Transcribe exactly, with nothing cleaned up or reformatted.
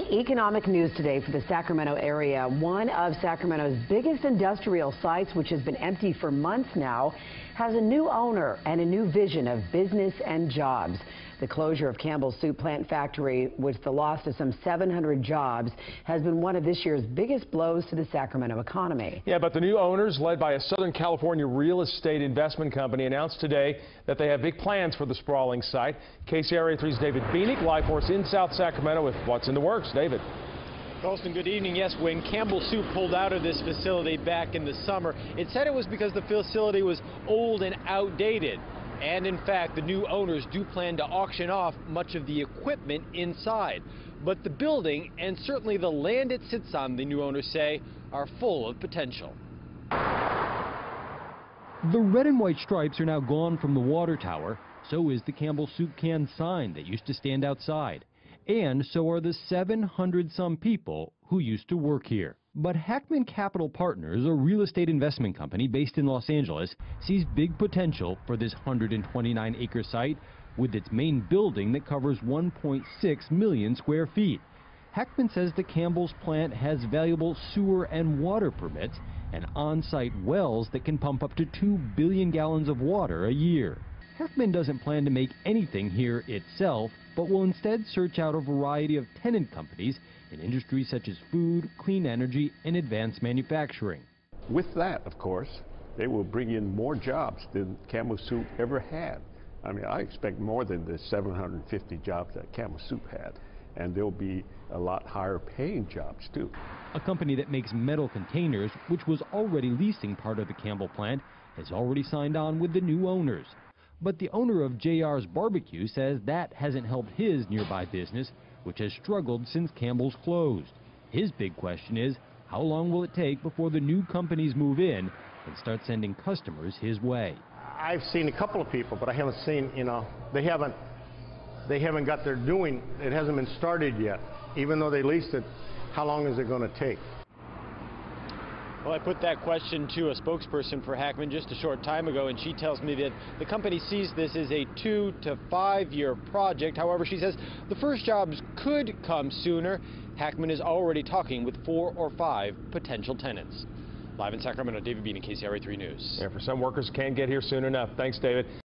economic news today for the Sacramento area. One of Sacramento's biggest industrial sites, which has been empty for months now, has a new owner and a new vision of business and jobs. The closure of Campbell Soup plant factory, with the loss of some seven hundred jobs, has been one of this year's biggest blows to the Sacramento economy. Yeah, but the new owners, led by a Southern California real estate investment company, announced today that they have big plans for the sprawling site. K C R A three's David Beanick live for us in South Sacramento with what's in the works. David. Colston, good evening. Yes, when Campbell Soup pulled out of this facility back in the summer, it said it was because the facility was old and outdated. And in fact, the new owners do plan to auction off much of the equipment inside. But the building, and certainly the land it sits on, the new owners say, are full of potential. The red and white stripes are now gone from the water tower. So is the Campbell Soup can sign that used to stand outside. And so are the seven hundred some people who used to work here. But Hackman Capital Partners, a real estate investment company based in Los Angeles, sees big potential for this one hundred twenty-nine acre site with its main building that covers one point six million square feet. Hackman says the Campbell's plant has valuable sewer and water permits and on-site wells that can pump up to two billion gallons of water a year. Hackman doesn't plan to make anything here itself, but will instead search out a variety of tenant companies in industries such as food, clean energy, and advanced manufacturing. With that, of course, they will bring in more jobs than Campbell Soup ever had. I mean, I expect more than the seven hundred fifty jobs that Campbell Soup had, and there'll be a lot higher paying jobs too. A company that makes metal containers, which was already leasing part of the Campbell plant, has already signed on with the new owners. But the owner of J R's Barbecue says that hasn't helped his nearby business, which has struggled since Campbell's closed. His big question is, how long will it take before the new companies move in and start sending customers his way? I've seen a couple of people, but I haven't seen, you know, they haven't, they haven't got their doing, it hasn't been started yet. Even though they leased it, how long is it going to take? Well, I put that question to a spokesperson for Hackman just a short time ago, and she tells me that the company sees this as a two to five year project. However, she says the first jobs could come sooner. Hackman is already talking with four or five potential tenants. Live in Sacramento, David Bean, K C R A three News. Yeah, for some workers can't get here soon enough. Thanks, David.